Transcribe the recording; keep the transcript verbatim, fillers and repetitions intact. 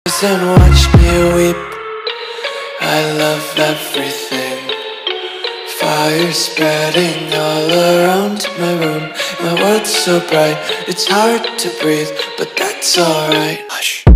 And watch me weep. I love everything. Fire spreading all around my room. My world's so bright, it's hard to breathe, but that's alright. Hush.